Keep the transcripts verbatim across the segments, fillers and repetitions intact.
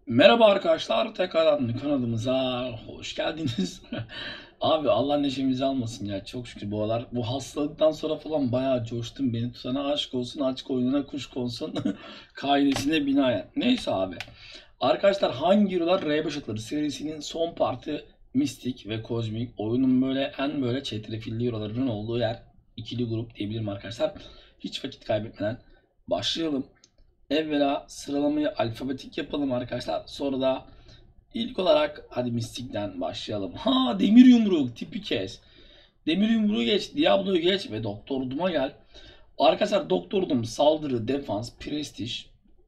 Merhaba arkadaşlar, tekrardan kanalımıza hoş geldiniz. Abi Allah neşemizi almasın ya, çok şükür bu aralar bu hastalıktan sonra falan bayağı coştum. Beni tutana aşk olsun, aç koynuna kuş konsun kaidesine binaen. Neyse abi. Arkadaşlar hangi yıllar R beş atları serisinin son parti Mistik ve Kozmik oyunun böyle en böyle çetrefilli eurolarının olduğu yer, ikili grup diyebilirim arkadaşlar. Hiç vakit kaybetmeden başlayalım. Evvela sıralamayı alfabetik yapalım arkadaşlar. Sonra da ilk olarak hadi Mystic'ten başlayalım. Ha, Demir Yumruk tipi kes. Demir Yumruğu geç, Diablo'yu geç ve Doktor Doom'a gel. Arkadaşlar Doktor Doom saldırı, defans, prestij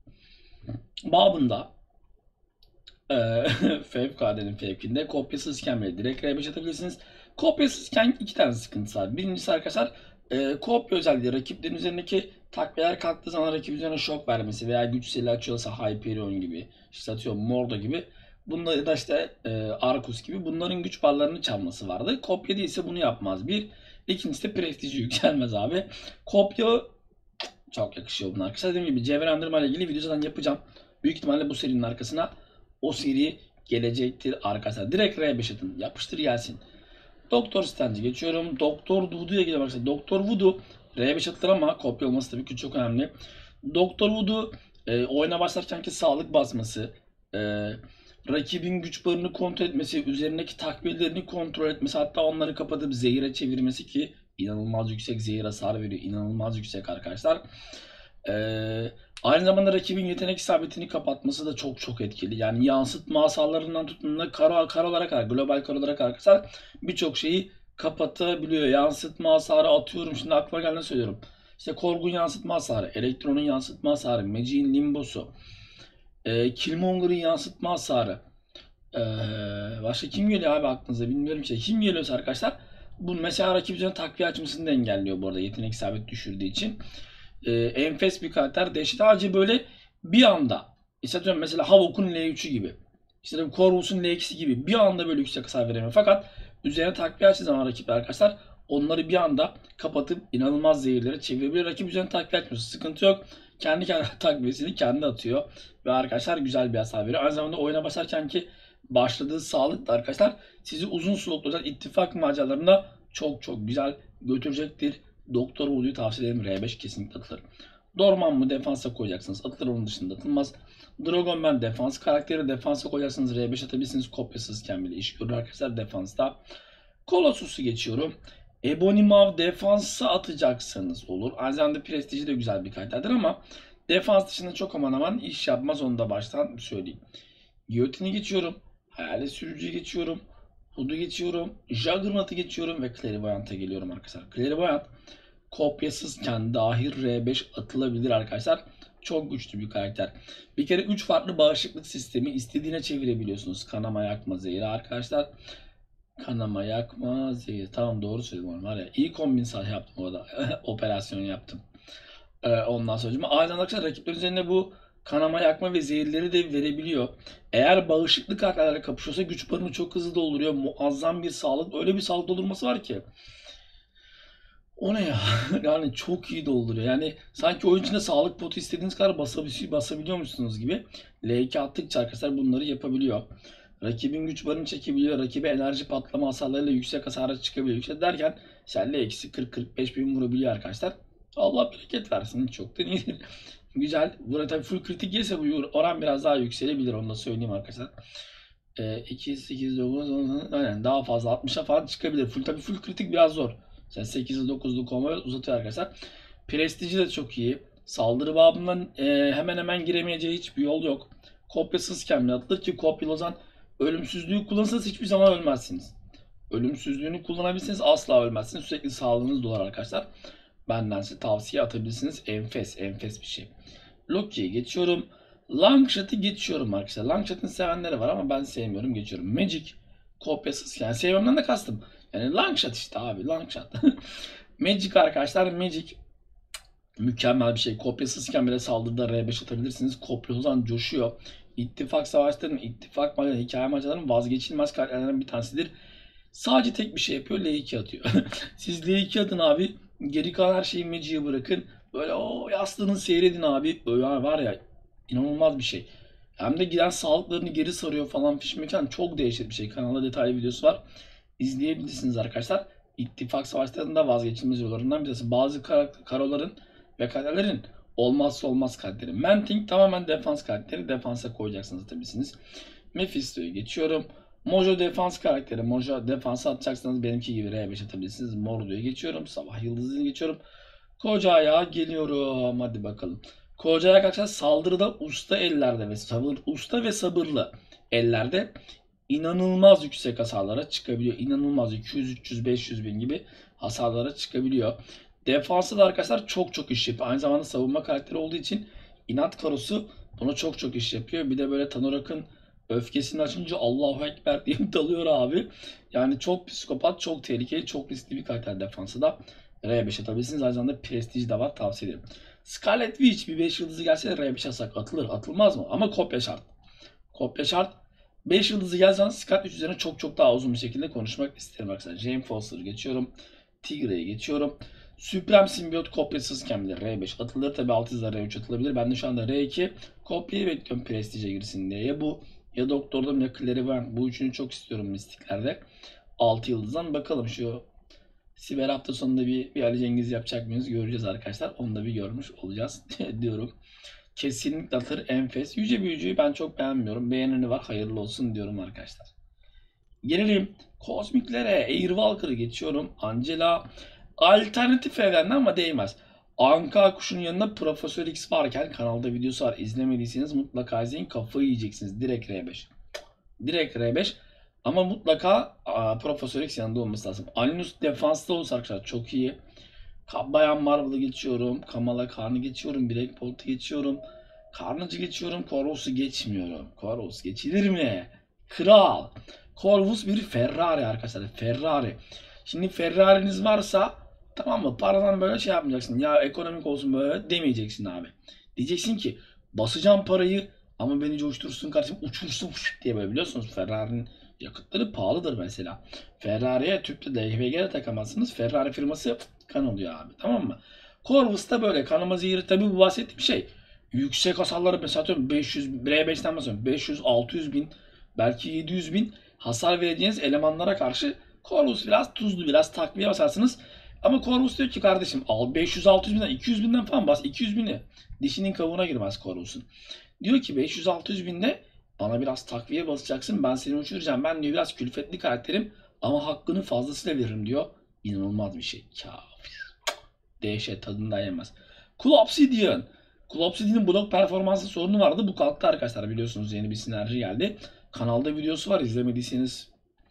babında eee fevkaladenin fevkinde kopyasızken bile direkt R beş atabilirsiniz. Kopyasızken iki tane sıkıntısı var. Birincisi arkadaşlar e, kopya özelliği rakiplerin üzerindeki takviyeler kalktığı zaman rakip üzerine şok vermesi veya güç seli açıyorsa Hyperion gibi, işte atıyorum Mordo gibi. Bunda ya da işte e, Arcus gibi bunların güç barlarını çalması vardı. Kopya değilse bunu yapmaz. Bir. İkincisi de prestiji yükselmez abi. Kopya çok yakışıyor bunlar. Arkadaşlar dediğim gibi cevherlendirme ile ilgili video zaten yapacağım. Büyük ihtimalle bu serinin arkasına o seri gelecektir arkadaşlar. Direkt R beş atın. Yapıştır gelsin. Doktor Strange'i geçiyorum. Doktor Voodoo'ya gidiyorum arkadaşlar. Doktor Voodoo R beş atılır ama kopya olması tabii ki çok önemli. Doktor Voodoo e, oyuna başlarkenki sağlık basması, e, rakibin güç barını kontrol etmesi, üzerindeki takviyelerini kontrol etmesi, hatta onları kapatıp zehire çevirmesi ki inanılmaz yüksek zehir hasar veriyor. İnanılmaz yüksek arkadaşlar. Ee, Aynı zamanda rakibin yetenek isabetini kapatması da çok çok etkili. Yani yansıtma hasarlarından tutun da karo, karolara kadar, global karolara kadar arkadaşlar birçok şeyi kapatabiliyor. Yansıtma hasarı atıyorum. Şimdi aklıma geldiğini söylüyorum. İşte Korgun yansıtma hasarı, Elektron'un yansıtma hasarı, Magic'in limbosu, e, Killmonger'ın yansıtma hasarı. Ee, Başka kim geliyor abi aklınıza bilmiyorum şey. Kim geliyorsa arkadaşlar bu mesela rakip üzerine takviye açmasını da engelliyor bu arada yetenek isabet düşürdüğü için. Ee, enfes bir karakter. Dehşet Ağacı böyle bir anda işte diyorum mesela Havok'un L üçü gibi. İşte Corvus'un L ikisi gibi bir anda böyle yüksek hasar veremiyor. Fakat üzerine takviye açtığı zaman rakipler arkadaşlar onları bir anda kapatıp inanılmaz zehirlere çevirebilir. Rakip üzerine takviye açmıyorsa sıkıntı yok. Kendi kendi takviyesini kendi atıyor. Ve arkadaşlar güzel bir hasar veriyor. Aynı zamanda oyuna başlarken ki başladığı sağlık da arkadaşlar sizi uzun soluklu özel ittifak maceralarında çok çok güzel götürecektir. Doktor Who'yu tavsiye ederim. R beş kesinlikle atılır. Dorman mı defansa koyacaksınız. Atılır, onun dışında atılmaz. Dragon ben defans. Karakteri defansa koyacaksınız. R beş atabilirsiniz. Kopyasızken bile iş görür arkadaşlar defansta. Colossus'u geçiyorum. Ebony Maw defansa atacaksanız olur. Aynı zamanda prestiji de güzel bir karakterdir ama defans dışında çok aman aman iş yapmaz, onu da baştan söyleyeyim. Guillotine'i geçiyorum. Hayalet Sürücü'yü geçiyorum. Hood'u geçiyorum. Juggernaut'u geçiyorum ve Clairvoyant'a geliyorum arkadaşlar. Clairvoyant kopyasızken dahi R beş atılabilir arkadaşlar. Çok güçlü bir karakter. Bir kere üç farklı bağışıklık sistemi istediğine çevirebiliyorsunuz. Kanama, yakma, zehri arkadaşlar. Kanama, yakma, zehir. Tamam, doğru söyledim var ya. İyi kombin sah yaptım orada. Operasyon yaptım. Ee, ondan sonra aynı zamanda arkadaşlar rakipler üzerinde bu kanama, yakma ve zehirleri de verebiliyor. Eğer bağışıklı karakterlerle kapışıyorsa güç barını çok hızlı dolduruyor. Muazzam bir sağlık. Öyle bir sağlık doldurması var ki. O ne ya? Yani çok iyi dolduruyor. Yani sanki oyun içinde sağlık potu istediğiniz kadar basabiliyor, basabiliyor musunuz gibi. L iki attıkça arkadaşlar bunları yapabiliyor. Rakibin güç barını çekebiliyor. Rakibe enerji patlama hasarlarıyla yüksek hasara çıkabiliyor. Yüksek derken işte L ikisi kırk kırk beş bin vurabiliyor arkadaşlar. Allah bereket versin. Çok da iyi. Güzel. Burada tabii full kritik gelirse bu oran biraz daha yükselebilir. Onu da söyleyeyim arkadaşlar. E, iki, sekiz, dokuz, on, aynen daha fazla altmışa falan çıkabilir. Full, tabii full kritik biraz zor. Yani sekizli dokuzlu kombo uzatıyor arkadaşlar. Prestiji de çok iyi. Saldırı babından e, hemen hemen giremeyeceği hiçbir yol yok. Kopyasızken bile atılır ki kopyalı o zaman ölümsüzlüğü kullanırsanız hiçbir zaman ölmezsiniz. Ölümsüzlüğünü kullanabilirsiniz, asla ölmezsiniz. Sürekli sağlığınız dolar arkadaşlar. Benden size tavsiye atabilirsiniz. Enfes, enfes bir şey. Loki'yi geçiyorum. Longshot'ı geçiyorum arkadaşlar. Longshot'ın sevenleri var ama ben sevmiyorum, geçiyorum. Magic kopyasız, yani sevmemden de kastım. Yani Longshot işte abi, Longshot. Magic arkadaşlar, Magic mükemmel bir şey. Kopyasızken bile saldırıda R beş atabilirsiniz. Kopyalıdan coşuyor. İttifak savaşlarının, ittifak maçlarının, hikaye maçlarının vazgeçilmez karakterlerinden bir tanesidir. Sadece tek bir şey yapıyor, L iki atıyor. Siz L iki atın abi. Geri kalan her şeyi Magic'e bırakın. Böyle o yastığını seyredin abi. Böyle var ya, inanılmaz bir şey. Hem de giden sağlıklarını geri sarıyor falan fişmeken çok değişik bir şey. Kanalda detaylı videosu var. İzleyebilirsiniz arkadaşlar. İttifak savaşlarında vazgeçilmez yollarından birisi. Bazı kar karoların ve kaderlerin olmazsa olmaz karakteri. Manting tamamen defans karakteri. Defansa koyacaksınız tabii siz. Mephisto'yu geçiyorum. Mojo defans karakteri. Mojo defansa atacaksanız benimki gibi R beş atabilirsiniz. Mordo'yu geçiyorum. Sabah Yıldızı'nı geçiyorum. Koca ayağa geliyorum. Hadi bakalım. Koca ayak arkadaşlar saldırıda usta ellerde ve sabır, usta ve sabırlı ellerde inanılmaz yüksek hasarlara çıkabiliyor. İnanılmaz iki yüz, üç yüz, beş yüz bin gibi hasarlara çıkabiliyor. Defansı da arkadaşlar çok çok iş yapıyor. Aynı zamanda savunma karakteri olduğu için inat karosu bunu çok çok iş yapıyor. Bir de böyle Tanorak'ın öfkesini açınca Allahu Ekber diye dalıyor abi. Yani çok psikopat, çok tehlikeli, çok riskli bir karakter defansı da. R beş atabilirsiniz. Aynı zamanda prestij de var, tavsiye ederim. Scarlet Witch bir beş yıldızı gelse R beş atsak atılır. Atılmaz mı? Ama kopya şart. Kopya şart. beş yıldızı gelseniz Scarlet Witch üzerine çok çok daha uzun bir şekilde konuşmak isterim arkadaşlar. Jane Foster'ı geçiyorum. Tigre'yi geçiyorum. Supreme Symbiote kopyasızken bile R beş atılır. Tabi altı yıldızda R üç atılabilir. Ben de şu anda R iki kopyayı bekliyorum prestije girsin diye. Ya bu ya Doktor'da ya Clairvoyant. Bu üçünü çok istiyorum mistiklerde. altı yıldızdan bakalım şu Siber hafta sonunda bir, bir Ali Cengiz yapacak mıyız göreceğiz arkadaşlar. Onu da bir görmüş olacağız diyorum. Kesinlikle atır enfes. Yüce Büyücü'yü ben çok beğenmiyorum. Beğeneni var hayırlı olsun diyorum arkadaşlar. Gelelim kozmiklere. Airwalker'ı geçiyorum. Angela alternatif evrenden ama değmez. Anka kuşunun yanında Profesör X varken kanalda videosu var. İzlemediyseniz mutlaka izleyin. Kafayı yiyeceksiniz. Direkt R beş. Direkt R beş. Ama mutlaka a, Profesör X yanında olması lazım. Alinus defansta olursa arkadaşlar çok iyi. Bayan Marvel'ı geçiyorum. Kamala Khan'ı geçiyorum. Black Bolt'u geçiyorum. Carnage'ı geçiyorum. Corvus'u geçmiyorum. Corvus geçilir mi? Kral. Corvus bir Ferrari arkadaşlar. Ferrari. Şimdi Ferrari'niz varsa tamam mı? Paradan böyle şey yapmayacaksın. Ya ekonomik olsun böyle demeyeceksin abi. Diyeceksin ki basacağım parayı ama beni coştursun kardeşim uçursun diye böyle biliyorsunuz Ferrari'nin yakıtları pahalıdır mesela. Ferrari'ye tüplü D V G'ye takamazsınız. Ferrari firması kan oluyor abi tamam mı? Corvus'ta böyle kanama zehiri tabi bu bahsettiğim şey. Yüksek hasarları mesela atıyorum beş yüz R beşten bahsediyorum. beş yüz altı yüz bin belki yedi yüz bin hasar vereceğiniz elemanlara karşı Corvus biraz tuzlu biraz takviye basarsınız. Ama Corvus diyor ki kardeşim al beş yüz altı yüz binden iki yüz binden falan bas. iki yüz bini dişinin kavuğuna girmez Corvus'un. Diyor ki beş yüz altı yüz binde bana biraz takviye basacaksın ben seni uçuracağım. Ben diyor biraz külfetli karakterim ama hakkını fazlasıyla veririm diyor. İnanılmaz bir şey. Kafir. Dehşet tadından yemez. Cool Obsidian. Cool Obsidian'ın blok performansı sorunu vardı. Bu kalktı arkadaşlar biliyorsunuz yeni bir sinerji geldi. Kanalda videosu var izlemediyseniz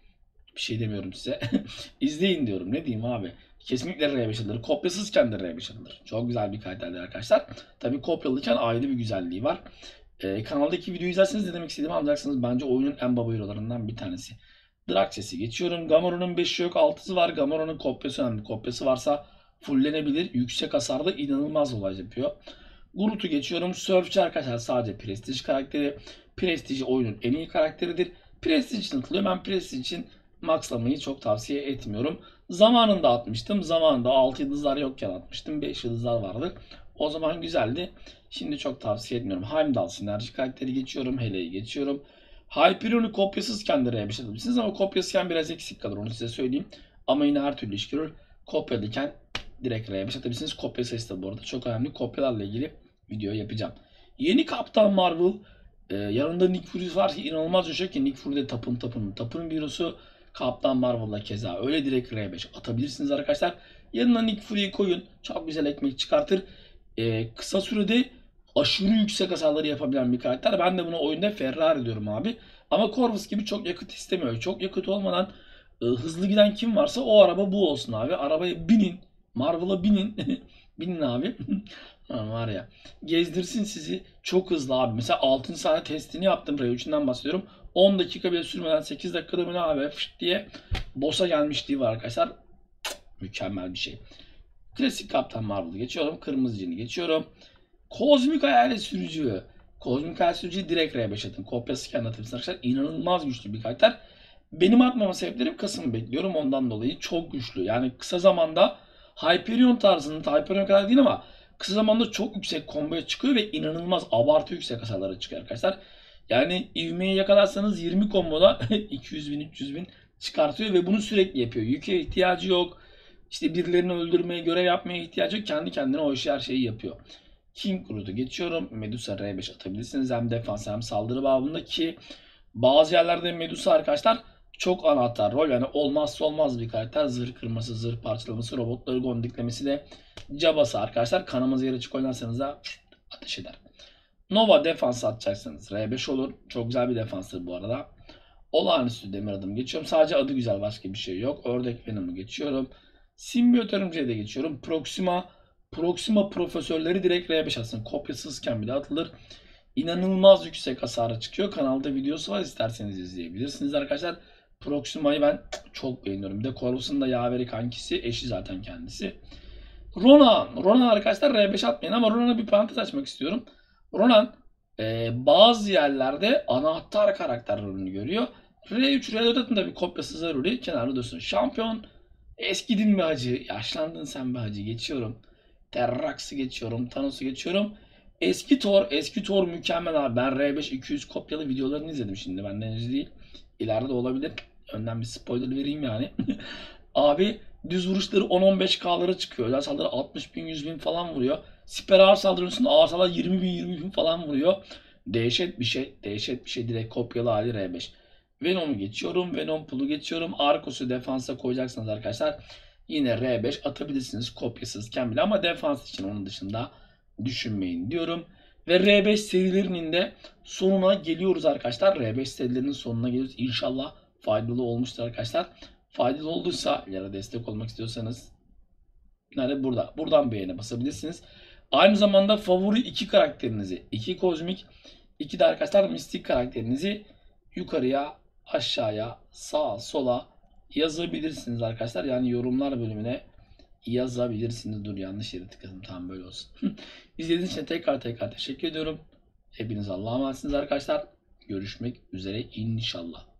bir şey demiyorum size. İzleyin diyorum. Ne diyeyim abi. Kesinlikle R beş alır. Kopyasızken de R beş alır. Çok güzel bir karakterdir arkadaşlar. Tabi kopyalıyken ayrı bir güzelliği var. Ee, kanaldaki videoyu izlerseniz ne demek istediğimi anlayacaksınız. Bence oyunun en baba hero'larından bir tanesi. Draxes'i geçiyorum. Gamoran'ın beşi yok altısı var. Gamoran'ın kopyası önemli. Kopyası varsa fullenebilir. Yüksek hasarda inanılmaz olay yapıyor. Groot'u geçiyorum. Surfçı arkadaşlar sadece prestij karakteri. Prestij oyunun en iyi karakteridir. Prestij için atılıyor. Ben prestij için maxlamayı çok tavsiye etmiyorum. Zamanında atmıştım. Zamanında altı yıldızlar yokken atmıştım. beş yıldızlar vardı. O zaman güzeldi. Şimdi çok tavsiye etmiyorum. Heimdall sinerji karakteri geçiyorum. Hele'yi geçiyorum. Hyperion'u kopyasızken de R beş atabilirsiniz ama kopyasızken biraz eksik kalır onu size söyleyeyim. Ama yine her türlü iş görür. Kopyalıyken direkt R beş atabilirsiniz. Kopya sayısı da bu arada çok önemli. Kopyalarla ilgili video yapacağım. Yeni Kaptan Marvel. Ee, yanında Nick Fury var ki inanılmaz bir şey ki Nick Fury de tapın tapın. Tapın bürosu Kaptan Marvel'la keza öyle direkt R beş atabilirsiniz arkadaşlar. Yanına Nick Fury'yi koyun. Çok güzel ekmek çıkartır. Ee, kısa sürede aşırı yüksek hasarları yapabilen bir karakter. Ben de buna oyunda Ferrari diyorum abi. Ama Corvus gibi çok yakıt istemiyor. Çok yakıt olmadan e, hızlı giden kim varsa o araba bu olsun abi. Arabaya binin. Marvel'a binin. Binin abi. Var ya. Gezdirsin sizi. Çok hızlı abi. Mesela altın sahne testini yaptım. R üç'ünden bahsediyorum. on dakika bile sürmeden sekiz dakikada mı ne abi fışt diye boss'a gelmişliği var arkadaşlar. Mükemmel bir şey. Klasik Kaptan Marvel'ı geçiyorum. Kırmızı Cin'i geçiyorum. Kozmik Hayalet Sürücü. Kozmik Hayalet Sürücü'yü direkt R beş atın. Kopyası kendi atabilirsiniz arkadaşlar. İnanılmaz güçlü bir karakter. Benim atmama sebeplerim Kasım'ı bekliyorum. Ondan dolayı çok güçlü. Yani kısa zamanda Hyperion tarzında, Hyperion kadar değil ama kısa zamanda çok yüksek komboya çıkıyor ve inanılmaz abartı yüksek hasarlara çıkıyor arkadaşlar. Yani ivmeyi yakalarsanız yirmi komboda iki yüz bin üç yüz bin çıkartıyor ve bunu sürekli yapıyor. Yüke ihtiyacı yok. İşte birilerini öldürmeye, görev yapmaya ihtiyacı yok. Kendi kendine o işi, her şeyi yapıyor. King Groot'u geçiyorum. Medusa R beş atabilirsiniz. Hem defans hem saldırı babında ki bazı yerlerde Medusa arkadaşlar çok anahtar rol. Yani olmazsa olmaz bir karakter. Zırh kırması, zırh parçalaması, robotları gondiklemesi de cabası arkadaşlar. Kanamaz yere açık oynarsanız da ateş eder. Nova defans atacaksanız R beş olur. Çok güzel bir defanstır bu arada. Olağanüstü demir adım geçiyorum. Sadece adı güzel, başka bir şey yok. Ördek Venom'u geçiyorum. Simbiyot örümceği de geçiyorum. Proxima Proxima profesörleri direkt R beş atsın. Kopyasızken bile atılır. İnanılmaz yüksek hasara çıkıyor. Kanalda videosu var, isterseniz izleyebilirsiniz arkadaşlar. Proxima'yı ben çok beğeniyorum. Bir de Corvus'un da yaveri kankisi, eşi zaten kendisi. Ronan. Ronan arkadaşlar R beş atmayın ama Ronan'a bir parantez açmak istiyorum. Ronan e, bazı yerlerde anahtar karakter rolünü görüyor. R üç, R dört atın da bir kopyası zaruri. Kenarda dursun. Şampiyon. Eskidin be hacı. Yaşlandın sen be hacı. Geçiyorum. Terrax'ı geçiyorum. Thanos'u geçiyorum. Eski Thor. Eski Thor mükemmel abi. Ben R beş iki yüz kopyalı videolarını izledim şimdi. Benden henüz değil. İleride de olabilir. Önden bir spoiler vereyim yani. Abi düz vuruşları on on beş K'lara çıkıyor. Özel saldırı altmış bin yüz bin falan vuruyor. Siper ağır saldırıyorsun. Ağır saldırı yirmi bin yirmi bin falan vuruyor. Dehşet bir şey. Dehşet bir şey. Direkt kopyalı hali R beş. Venom'u geçiyorum. Venom Pool'u geçiyorum. Arkos'u defansa koyacaksınız arkadaşlar. Yine R beş atabilirsiniz. Kopyasızken bile ama defans için onun dışında düşünmeyin diyorum. Ve R beş serilerinin de sonuna geliyoruz arkadaşlar. R beş serilerinin sonuna geliyoruz. İnşallah faydalı olmuştur arkadaşlar. Faydalı olduysa ya da destek olmak istiyorsanız nerede? Burada. Buradan beğene basabilirsiniz. Aynı zamanda favori iki karakterinizi, iki kozmik, iki de arkadaşlar mistik karakterinizi yukarıya, aşağıya, sağa, sola yazabilirsiniz arkadaşlar. Yani yorumlar bölümüne yazabilirsiniz. Dur, yanlış yere tıkladım. Tamam, böyle olsun. İzlediğiniz için tekrar tekrar teşekkür ediyorum. Hepiniz Allah'a emanetsiniz arkadaşlar. Görüşmek üzere inşallah.